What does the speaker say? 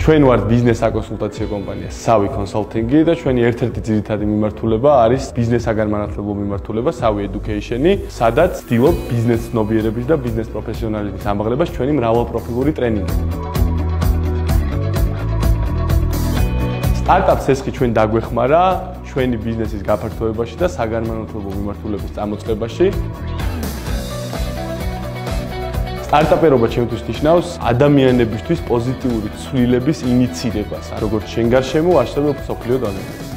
ჩვენ ვართ ბიზნეს საკონსულტაციო კომპანია SAVI Consulting და ჩვენი ერთ-ერთი ძირითადი მიმართულება არის ბიზნესაგან განმანათლებლო მიმართულება SAVI Education-ი, სადაც ვცდილობ ბიზნეს ცნობიერების და ბიზნეს პროფესიონალიზმის ამაღლებას ჩვენი მრავალპროფილური ტრენინგი. სტარტაპს ეს კი ჩვენ დაგვეხმარა ჩვენი ბიზნესის გაფართოებაში და საგანმანათლებლო მიმართულების წამოწყებაში. სტარტაპერობა ჩემთვის ნიშნავს ადამიანებისთვის პოზიტიური ცვლილების ინიცირებას, როგორც შენ გარშემო, ასევე მსოფლიო დონეზე.